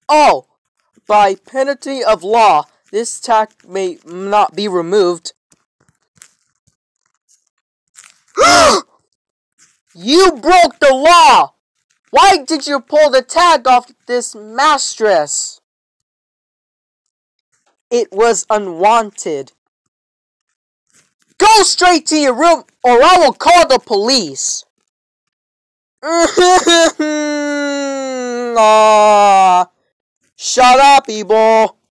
Oh, by penalty of law, this tag may not be removed. You broke the law! Why did you pull the tag off this mattress? It was unwanted. Go straight to your room or I will call the police. Aww. Shut up, Abel.